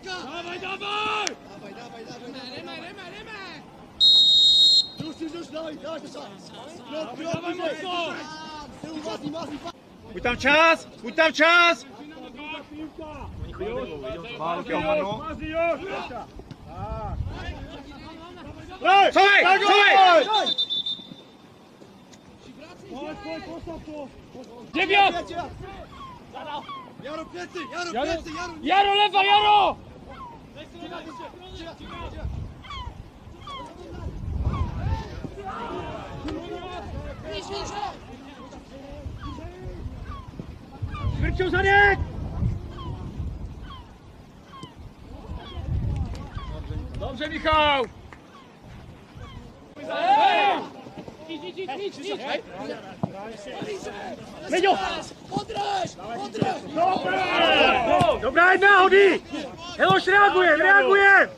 Dawaj, dawaj! Już, dawaj to sam. Dawaj mocno! Pójdź tam czas! Pójdź tam czas! Słuchaj! Słuchaj! Dziewiat! Jaro plecy! Jaro lewa, Jaro! Wyrciął Zaniek! Dobrze, Michał! Idź! Menio! Podreź! Dobra, jedna, Odi! Eloś, reaguje!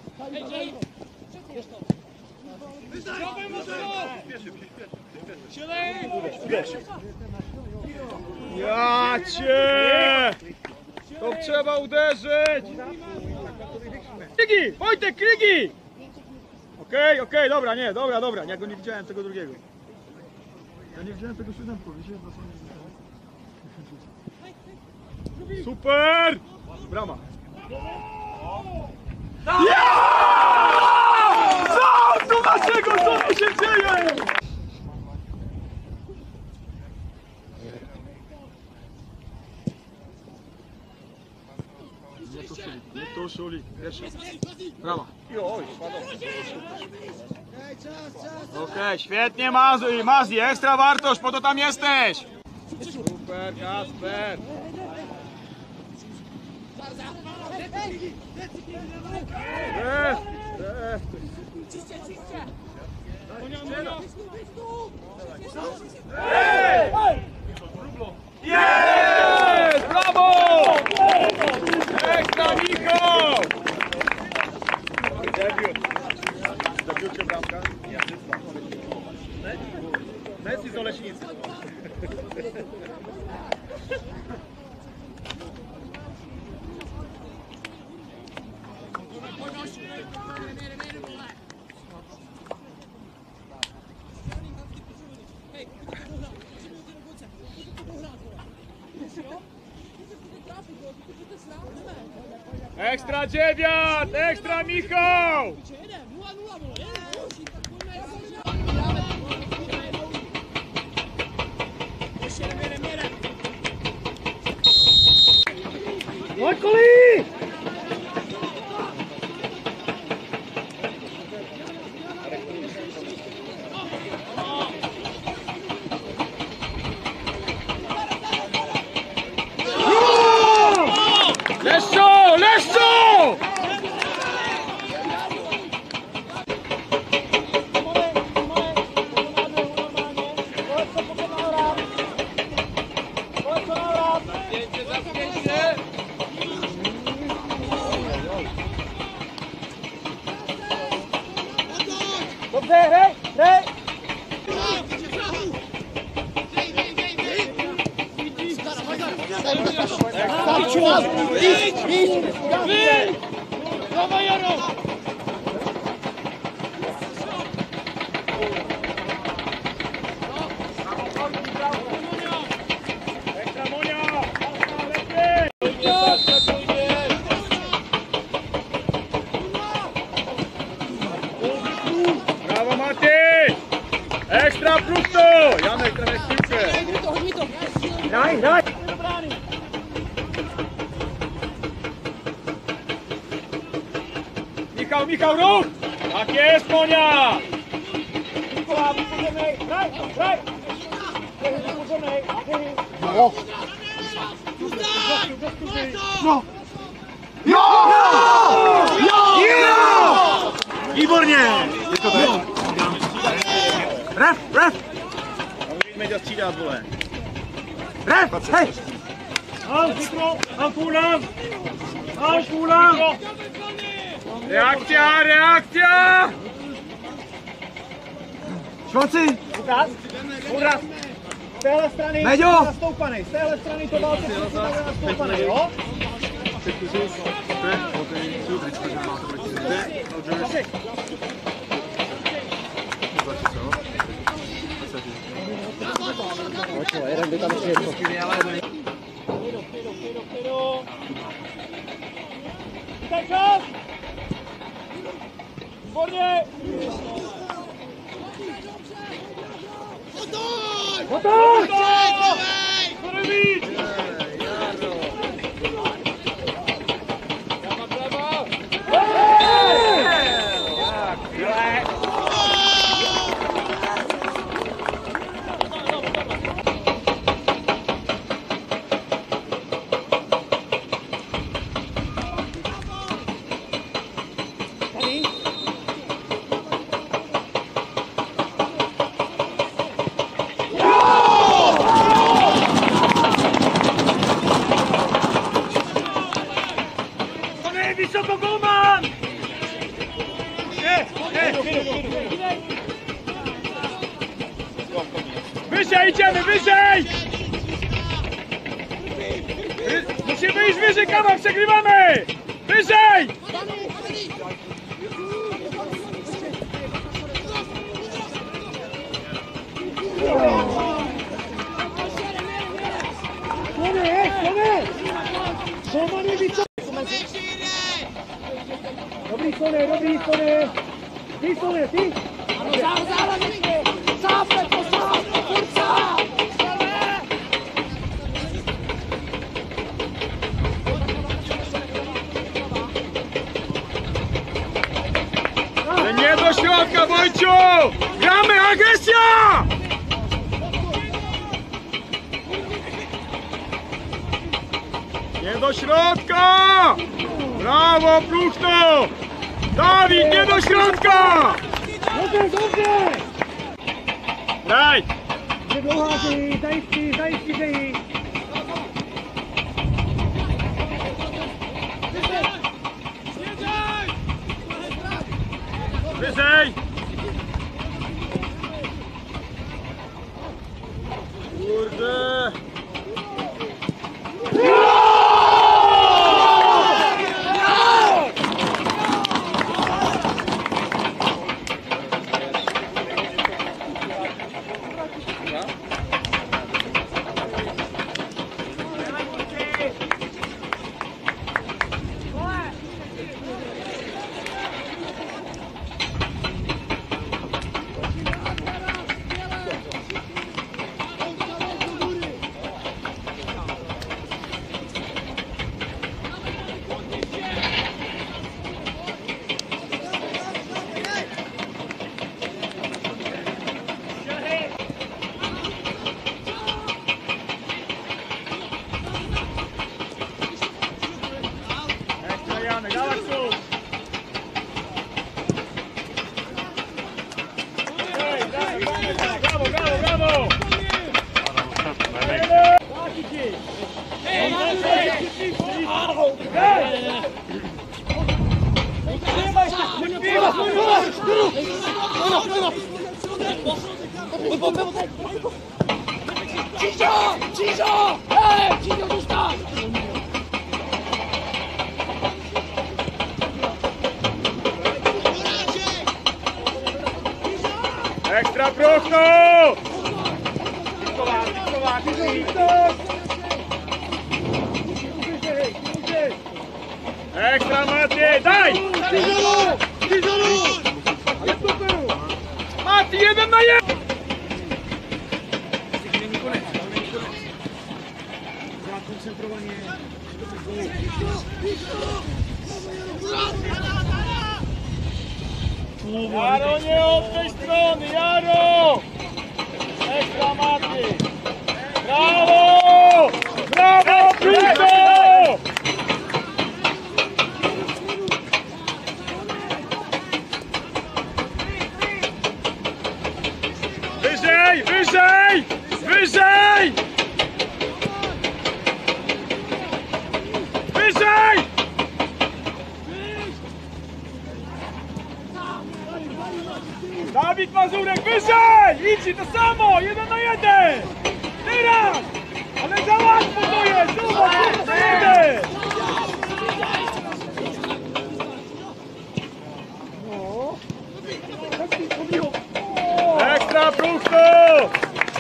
Ja cię! To trzeba uderzyć! Krygi! Wojtek, krygi! Okej, dobra, ja go nie widziałem tego drugiego. Ja nie widziałem tego siódemku, wiecie? Super! Brama! Co tu naszego? Co tu się dzieje? Nie to Szuli, pierwszy. Brama. Okej, świetnie Mazji, ekstra wartość, po to tam jesteś! Super, Kacper! Jest! Brawo! Ekstra Michał! Debiucie bramka. Messi z Oleśnicy. Ekstra Dziewiat! Ekstra Michał! Wojtkoli! Leszczu! Dobrze, rej! Idź! Dawaj, Jaro! Ekstra Monia! Brawo Mati! Ekstra frukto! Janek trochę piłkę! Daj! Michał, ruch! Tak jest, Monia! Igor nie! Ref! Media strzela dole. Ref! Hej! Ankulam! Reakcja! Švanci! Uraz! Z téhle strany nastoupanej, z téhle strany to válce nastoupanej, jo? Jeden by tam šel. Vítaj čas! Výborně! Gotovo! Skoro víc! Wysoko golman! Wyżej idziemy, wyżej! Musimy iść wyżej, kawał, przegrywamy! Wyżej! Dobrý Sone, dobrý Sone! Ty Sone, ty! Ale nie do środka, Wojciu! Gramy, agresja! Nie do środka! Brawo, Pluchno! Dawid, nie do środka! Dobrze, dobrze! Daj! Zajski, zajski. Wyżej! Kurde! Cicho! Hej! Cicho, zostań! Ekstra prosto! Ekstra Maciej, daj! Maciej, 1 na 1! Jaro, nie od tej strony, Jaro! Ekstra Maciej! Brawo! Brawo, Pluto! Wyżej, wyżej! Wyżej! Wyżej! Dawid Mazurek, wyżej! Idź to samo! 1 na 1! Teraz! Ale za łatwo to jest! Zobacz, 1 na 1! Brzuchu!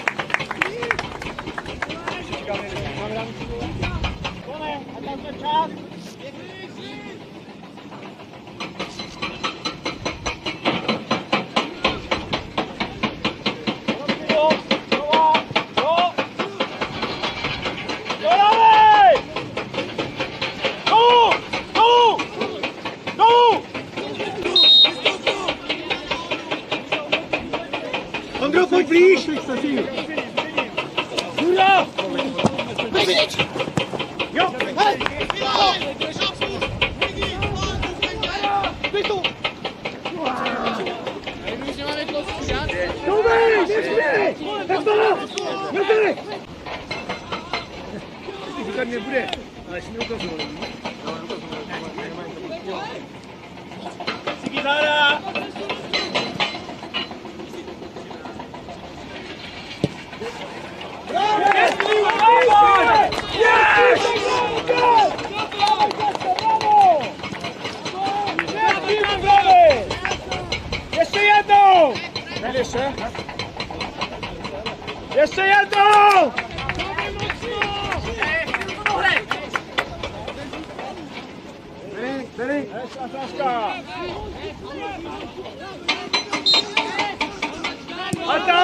Ondro, pojď blíž! Hurá! Jo! Hej! Vytu! Dobrý! Tak to! Dobrý! Říkat nebude, ale si mi ukazuju. Cíky záda! Ještě jednou! Ještě? Ještě jednou! Beri! Ata!